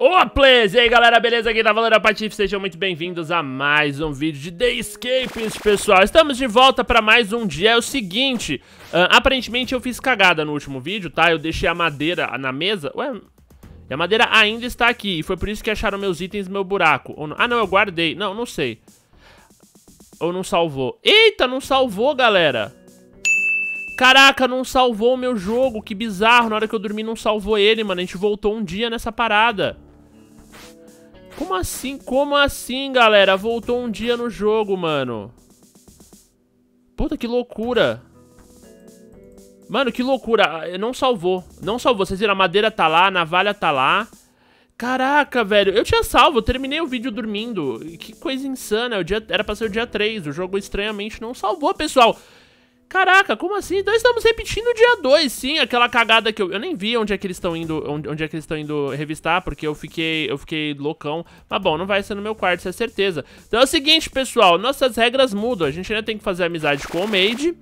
Olá, players! E aí, galera, beleza? Aqui tá falando a Patife, sejam muito bem-vindos a mais um vídeo de The Escapist, pessoal. Estamos de volta pra mais um dia. É o seguinte, aparentemente eu fiz cagada no último vídeo, tá? Eu deixei a madeira na mesa. Ué, e a madeira ainda está aqui, e foi por isso que acharam meus itens no meu buraco. Ou não? Ah, não, eu guardei. Não, não sei. Ou não salvou. Eita, não salvou, galera! Caraca, não salvou o meu jogo, que bizarro. Na hora que eu dormi não salvou ele, mano. A gente voltou um dia nessa parada. Como assim? Como assim, galera? Voltou um dia no jogo, mano. Puta, que loucura. Mano, que loucura. Não salvou. Não salvou. Vocês viram? A madeira tá lá, a navalha tá lá. Caraca, velho. Eu tinha salvo. Eu terminei o vídeo dormindo. Que coisa insana. Era pra ser o dia 3. O jogo estranhamente não salvou, pessoal. Caraca, como assim? Então estamos repetindo o dia 2, sim, aquela cagada que eu nem vi onde é que eles estão indo, onde é que eles estão indo revistar, porque eu fiquei loucão. Mas bom, não vai ser no meu quarto, isso é certeza. Então é o seguinte, pessoal, nossas regras mudam. A gente ainda tem que fazer amizade com o Made.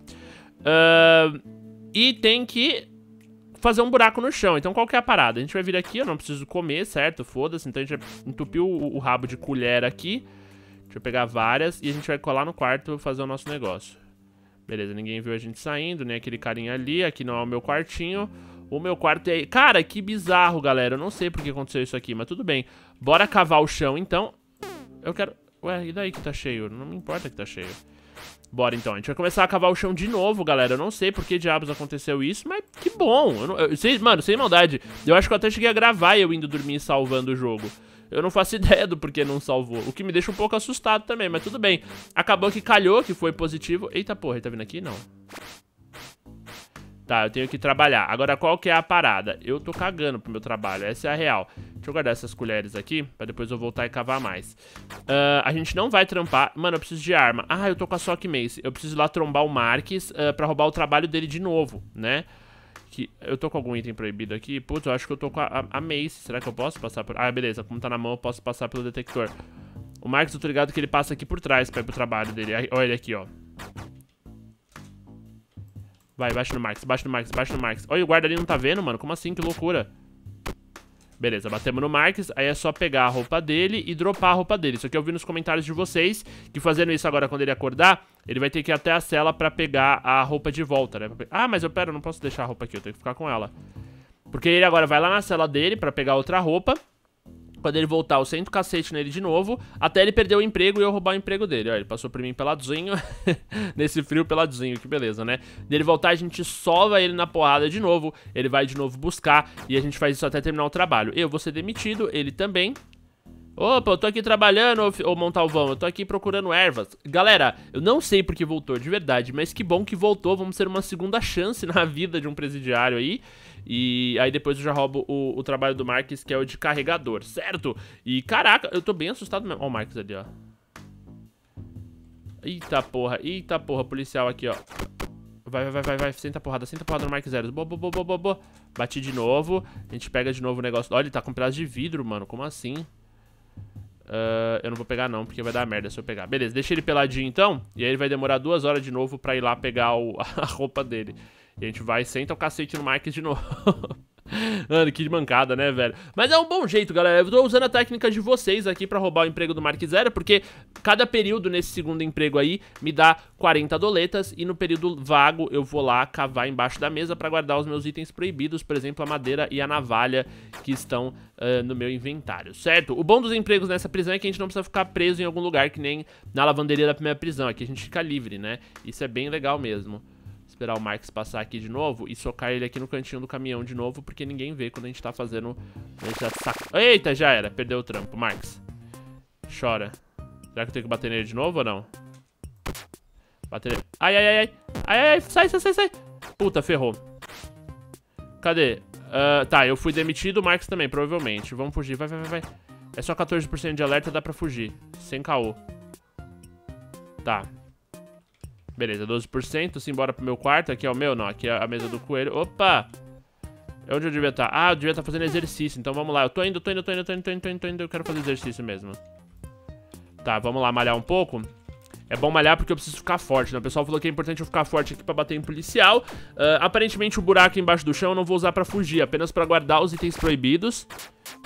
E tem que fazer um buraco no chão. Então qual que é a parada? A gente vai vir aqui, eu não preciso comer, certo? Foda-se, então a gente vai entupir o rabo de colher aqui. Deixa eu pegar várias e a gente vai colar no quarto e fazer o nosso negócio. Beleza, ninguém viu a gente saindo, nem aquele carinha ali. Aqui não é o meu quartinho. O meu quarto é... Cara, que bizarro, galera. Eu não sei por que aconteceu isso aqui, mas tudo bem. Bora cavar o chão, então. Eu quero... Ué, e daí que tá cheio? Não me importa que tá cheio. Bora, então. A gente vai começar a cavar o chão de novo, galera. Eu não sei por que diabos aconteceu isso, mas que bom. Mano, sem maldade. Eu acho que eu até cheguei a gravar eu indo dormir salvando o jogo. Eu não faço ideia do porquê não salvou. O que me deixa um pouco assustado também, mas tudo bem. Acabou que calhou, que foi positivo. Eita porra, ele tá vindo aqui? Não. Tá, eu tenho que trabalhar. Agora, qual que é a parada? Eu tô cagando pro meu trabalho, essa é a real. Deixa eu guardar essas colheres aqui, pra depois eu voltar e cavar mais. A gente não vai trampar... Mano, eu preciso de arma. Ah, eu tô com a Sock Mace. Eu preciso ir lá trombar o Marques pra roubar o trabalho dele de novo, né? Eu tô com algum item proibido aqui? Putz, eu acho que eu tô com a Mace. Será que eu posso passar por... Ah, beleza. Como tá na mão, eu posso passar pelo detector. O Marcos, eu tô ligado que ele passa aqui por trás pra ir pro trabalho dele. Olha ele aqui, ó. Vai, baixa no Marcos, baixa no Marcos, baixa no Marcos. Olha, o guarda ali não tá vendo, mano. Como assim? Que loucura. Beleza, batemos no Marcos. Aí é só pegar a roupa dele e dropar a roupa dele. Isso aqui eu vi nos comentários de vocês, que fazendo isso agora quando ele acordar, ele vai ter que ir até a cela pra pegar a roupa de volta, né? Ah, mas eu não posso deixar a roupa aqui, eu tenho que ficar com ela. Porque ele agora vai lá na cela dele pra pegar outra roupa. Quando ele voltar, eu sento o cacete nele de novo, até ele perder o emprego e eu roubar o emprego dele. Ó, ele passou por mim peladinho, nesse frio peladinho, que beleza, né? Dele voltar, a gente sova ele na porrada de novo, ele vai de novo buscar e a gente faz isso até terminar o trabalho. Eu vou ser demitido, ele também. Opa, eu tô aqui trabalhando, ô Montalvão, eu tô aqui procurando ervas. Galera, eu não sei porque voltou, de verdade, mas que bom que voltou, vamos ter uma segunda chance na vida de um presidiário aí. E aí depois eu já roubo o trabalho do Marques, que é o de carregador, certo? E caraca, eu tô bem assustado mesmo. Ó o Marques ali, ó. Eita porra, policial aqui, ó. Vai, senta porrada no Mark Zero. Boa. Bati de novo, a gente pega de novo o negócio. Olha, ele tá com um pedaço de vidro, mano, como assim? Eu não vou pegar não, porque vai dar merda se eu pegar. Beleza, deixa ele peladinho então. E aí ele vai demorar 2 horas de novo pra ir lá pegar a roupa dele. E a gente vai e senta o cacete no Marques de novo. Mano, que mancada, né, velho? Mas é um bom jeito, galera. Eu tô usando a técnica de vocês aqui pra roubar o emprego do Mark Zero, porque cada período nesse segundo emprego aí me dá 40 doletas. E no período vago eu vou lá cavar embaixo da mesa pra guardar os meus itens proibidos, por exemplo, a madeira e a navalha que estão no meu inventário, certo? O bom dos empregos nessa prisão é que a gente não precisa ficar preso em algum lugar, que nem na lavanderia da primeira prisão. Aqui a gente fica livre, né? Isso é bem legal mesmo. Esperar o Marcos passar aqui de novo e socar ele aqui no cantinho do caminhão de novo, porque ninguém vê quando a gente tá fazendo... Eita, já era, perdeu o trampo, Marcos. Chora. Será que eu tenho que bater nele de novo ou não? Bater nele. Ai, sai. Puta, ferrou. Cadê? Tá, eu fui demitido, o Marcos também, provavelmente. Vamos fugir, vai. É só 14% de alerta, dá pra fugir. Sem caô. Tá. Beleza, 12%, simbora pro meu quarto. Aqui é o meu, não, aqui é a mesa do coelho. Opa! É onde eu devia estar? Ah, eu devia estar fazendo exercício, então vamos lá. Eu tô indo, eu quero fazer exercício mesmo. Tá, vamos lá, malhar um pouco. É bom malhar porque eu preciso ficar forte, né? O pessoal falou que é importante eu ficar forte aqui pra bater em policial. Aparentemente o buraco embaixo do chão eu não vou usar pra fugir, apenas pra guardar os itens proibidos.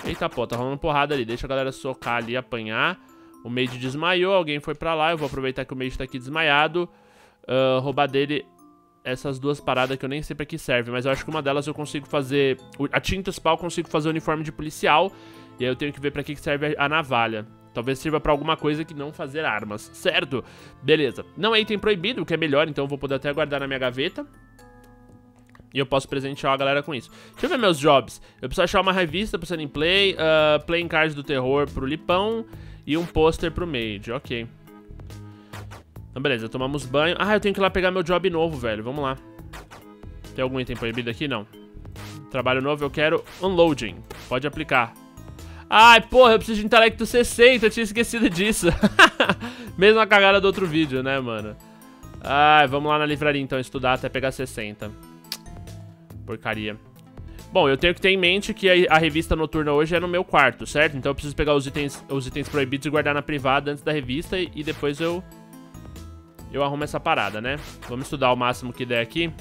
Eita, pô, tá rolando porrada ali. Deixa a galera socar ali, apanhar. O Mage desmaiou, alguém foi pra lá. Eu vou aproveitar que o Mage tá aqui desmaiado. Roubar dele essas duas paradas que eu nem sei pra que serve. Mas eu acho que uma delas eu consigo fazer... A tinta Spal eu consigo fazer o uniforme de policial. E aí eu tenho que ver pra que serve a navalha. Talvez sirva pra alguma coisa que não fazer armas, certo? Beleza. Não é item proibido, o que é melhor, então eu vou poder até guardar na minha gaveta. E eu posso presentear a galera com isso. Deixa eu ver meus jobs. Eu preciso achar uma revista pro Sunny Play, playing cards do terror pro Lipão e um pôster pro Mage, ok. Então beleza, tomamos banho. Ah, eu tenho que ir lá pegar meu job novo, velho, vamos lá. Tem algum item proibido aqui? Não. Trabalho novo, eu quero unloading. Pode aplicar. Ai, porra, eu preciso de intelecto 60, eu tinha esquecido disso. Mesma cagada do outro vídeo, né, mano? Ai, vamos lá na livraria então estudar até pegar 60. Porcaria. Bom, eu tenho que ter em mente que a revista noturna hoje é no meu quarto, certo? Então eu preciso pegar os itens proibidos e guardar na privada antes da revista e depois eu arrumo essa parada, né? Vamos estudar o máximo que der aqui.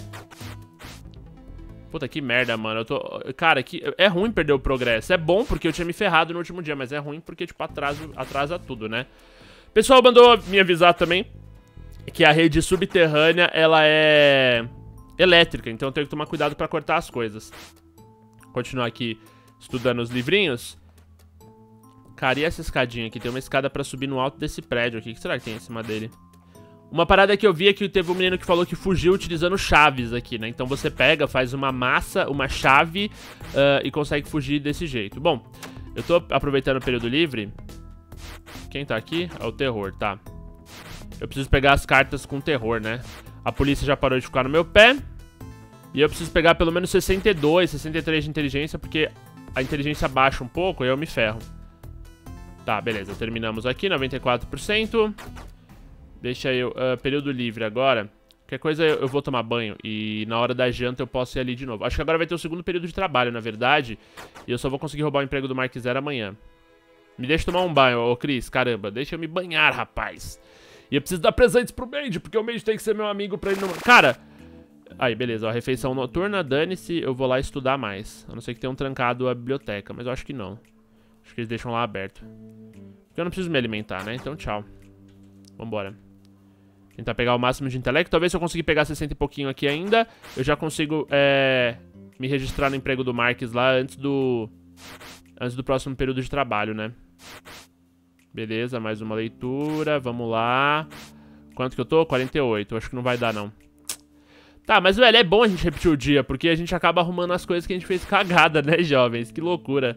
Puta, que merda, mano. Eu tô... Cara, é ruim perder o progresso. É bom porque eu tinha me ferrado no último dia, mas é ruim porque, tipo, atrasa tudo, né? O pessoal mandou me avisar também que a rede subterrânea, ela é elétrica, então eu tenho que tomar cuidado pra cortar as coisas. Continuar aqui estudando os livrinhos. Cara, e essa escadinha aqui? Tem uma escada pra subir no alto desse prédio aqui. O que será que tem em cima dele? Uma parada que eu vi é que teve um menino que falou que fugiu utilizando chaves aqui, né? Então você pega, faz uma massa, uma chave e consegue fugir desse jeito. Bom, eu tô aproveitando o período livre. Quem tá aqui? É o terror, tá. Eu preciso pegar as cartas com terror, né? A polícia já parou de ficar no meu pé. E eu preciso pegar pelo menos 62, 63 de inteligência, porque a inteligência baixa um pouco e eu me ferro. Tá, beleza. Terminamos aqui, 94%. Deixa eu... período livre agora. Qualquer coisa eu vou tomar banho. E na hora da janta eu posso ir ali de novo. Acho que agora vai ter o segundo período de trabalho, na verdade. E eu só vou conseguir roubar o emprego do Mark Zero amanhã. Me deixa tomar um banho, ô Cris. Caramba, deixa eu me banhar, rapaz. E eu preciso dar presentes pro Mage, porque o Mage tem que ser meu amigo pra ele não... Cara... Aí, beleza. Ó, refeição noturna, dane-se. Eu vou lá estudar mais. A não ser que tenha um trancado a biblioteca. Mas eu acho que não. Acho que eles deixam lá aberto. Porque eu não preciso me alimentar, né? Então, tchau. Vambora. Tentar pegar o máximo de intelecto. Talvez se eu conseguir pegar 60 e pouquinho aqui ainda, eu já consigo me registrar no emprego do Marques lá antes do próximo período de trabalho, né? Beleza, mais uma leitura. Vamos lá. Quanto que eu tô? 48. Acho que não vai dar, não. Tá, mas, velho, é bom a gente repetir o dia, porque a gente acaba arrumando as coisas que a gente fez cagada, né, jovens? Que loucura.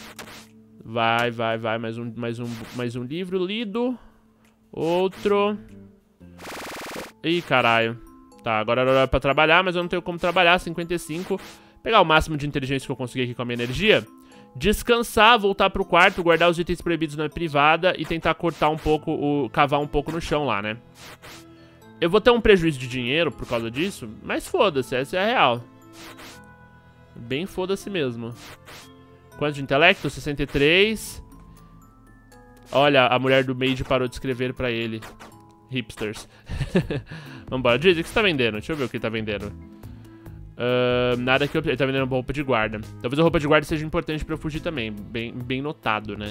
Vai. Mais um livro lido. Outro. Ih, caralho. Tá, agora era hora pra trabalhar, mas eu não tenho como trabalhar. 55. Pegar o máximo de inteligência que eu conseguir aqui com a minha energia. Descansar, voltar pro quarto, guardar os itens proibidos na privada e tentar cortar um pouco, cavar um pouco no chão lá, né? Eu vou ter um prejuízo de dinheiro por causa disso, mas foda-se, essa é a real. Bem foda-se mesmo. Quanto de intelecto? 63. Olha, a mulher do Mage parou de escrever pra ele. Hipsters. Vambora. Dizzy, o que você tá vendendo? Deixa eu ver o que ele tá vendendo. Nada que eu... Ele tá vendendo roupa de guarda. Talvez a roupa de guarda seja importante pra eu fugir também. Bem notado, né?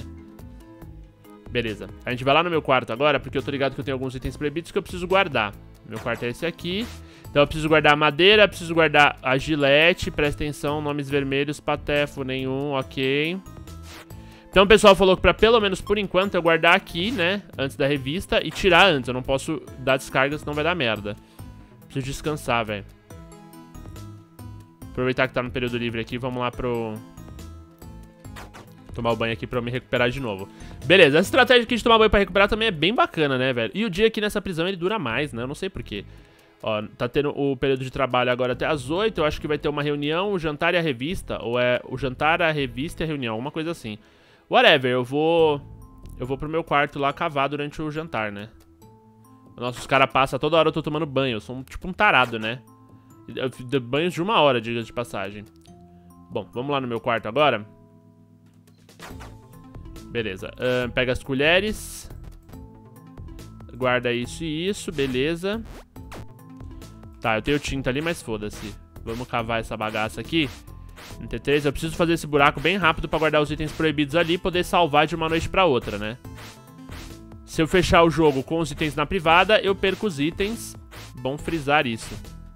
Beleza. A gente vai lá no meu quarto agora, porque eu tô ligado que eu tenho alguns itens proibidos que eu preciso guardar. Meu quarto é esse aqui. Então eu preciso guardar a madeira, preciso guardar a gilete. Presta atenção, nomes vermelhos, patefo nenhum, ok. Então o pessoal falou que pra pelo menos por enquanto eu guardar aqui, né, antes da revista e tirar antes. Eu não posso dar descarga, senão vai dar merda. Preciso descansar, velho. Aproveitar que tá no período livre aqui, vamos lá pro... Tomar o banho aqui pra eu me recuperar de novo. Beleza, essa estratégia aqui de tomar banho pra recuperar também é bem bacana, né, velho? E o dia aqui nessa prisão ele dura mais, né? Eu não sei porquê. Ó, tá tendo o período de trabalho agora até as 8. Eu acho que vai ter uma reunião, o jantar e a revista. Ou é o jantar, a revista e a reunião, uma coisa assim. Whatever, eu vou pro meu quarto lá cavar durante o jantar, né? Nossa, os caras passam toda hora eu tô tomando banho. Eu sou tipo um tarado, né? Eu dou banhos de 1 hora, diga de passagem. Bom, vamos lá no meu quarto agora. Beleza, pega as colheres. Guarda isso e isso, beleza. Tá, eu tenho tinta ali, mas foda-se. Vamos cavar essa bagaça aqui. NT3, eu preciso fazer esse buraco bem rápido pra guardar os itens proibidos ali e poder salvar de uma noite pra outra, né? Se eu fechar o jogo com os itens na privada, eu perco os itens. Bom frisar isso.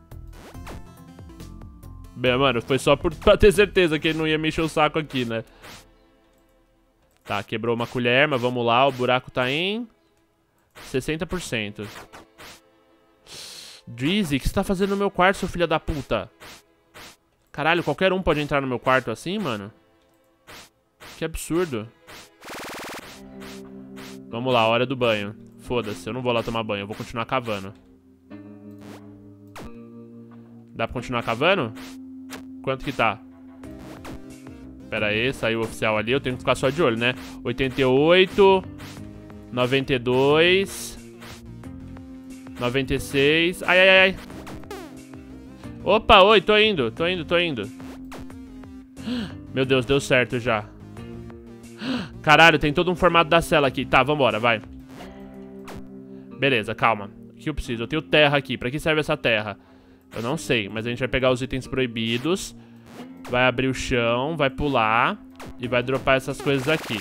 Bem, mano, foi só pra ter certeza que ele não ia me encher o saco aqui, né? Tá, quebrou uma colher, mas vamos lá. O buraco tá em 60%. Drizzy, o que você tá fazendo no meu quarto, seu filho da puta? Caralho, qualquer um pode entrar no meu quarto assim, mano? Que absurdo. Vamos lá, hora do banho. Foda-se, eu não vou lá tomar banho, eu vou continuar cavando. Dá pra continuar cavando? Quanto que tá? Pera aí, saiu o oficial ali, eu tenho que ficar só de olho, né? 88, 92, 96, ai, ai, ai. Opa, oi, tô indo. Meu Deus, deu certo já. Caralho, tem todo um formato da cela aqui. Tá, vambora, vai. Beleza, calma. O que eu preciso? Eu tenho terra aqui. Pra que serve essa terra? Eu não sei, mas a gente vai pegar os itens proibidos. Vai abrir o chão, vai pular e vai dropar essas coisas aqui.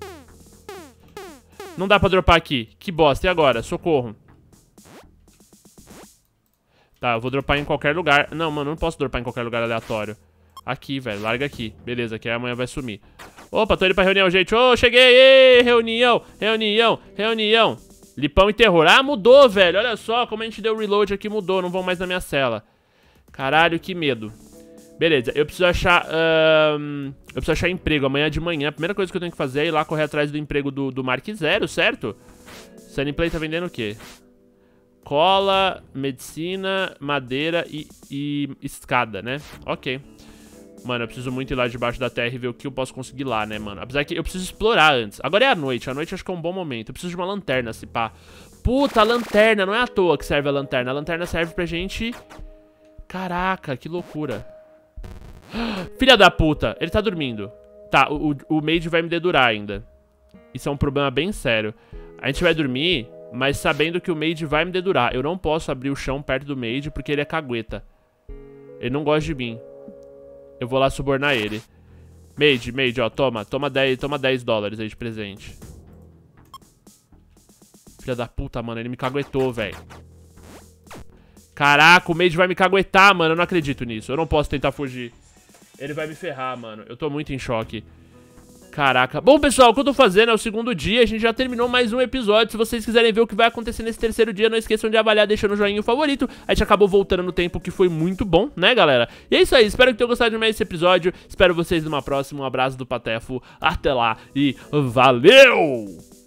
Não dá pra dropar aqui. Que bosta, e agora? Socorro. Tá, eu vou dropar em qualquer lugar. Não, mano, eu não posso dropar em qualquer lugar aleatório. Aqui, velho, larga aqui. Beleza, que aí amanhã vai sumir. Opa, tô indo pra reunião, gente. Ô, cheguei! Ei, reunião! Lipão e terror. Ah, mudou, velho. Olha só como a gente deu reload aqui, mudou. Não vão mais na minha cela. Caralho, que medo. Beleza, eu preciso achar... eu preciso achar emprego amanhã de manhã. A primeira coisa que eu tenho que fazer é ir lá correr atrás do emprego do Mark Zero, certo? Sunnyplay tá vendendo o quê? Cola, medicina, madeira e escada, né? Ok. Mano, eu preciso muito ir lá debaixo da terra e ver o que eu posso conseguir lá, né, mano? Apesar que eu preciso explorar antes. Agora é a noite. A noite acho que é um bom momento. Eu preciso de uma lanterna, se pá. Puta, a lanterna. Não é à toa que serve a lanterna. A lanterna serve pra gente... Caraca, que loucura. Filha da puta. Ele tá dormindo. Tá, o Mage vai me dedurar ainda. Isso é um problema bem sério. A gente vai dormir... Mas sabendo que o Mage vai me dedurar. Eu não posso abrir o chão perto do Mage porque ele é cagueta. Ele não gosta de mim. Eu vou lá subornar ele. Mage, ó, toma 10 dólares aí de presente. Filha da puta, mano, ele me caguetou, velho. Caraca, o Mage vai me caguetar, mano, eu não acredito nisso. Eu não posso tentar fugir. Ele vai me ferrar, mano. Eu tô muito em choque. Caraca. Bom, pessoal, o que eu tô fazendo é o segundo dia. A gente já terminou mais um episódio. Se vocês quiserem ver o que vai acontecer nesse terceiro dia, não esqueçam de avaliar deixando o joinha favorito. A gente acabou voltando no tempo, que foi muito bom, né, galera? E é isso aí. Espero que tenham gostado de mais esse episódio. Espero vocês numa próxima. Um abraço do Patefo. Até lá e valeu!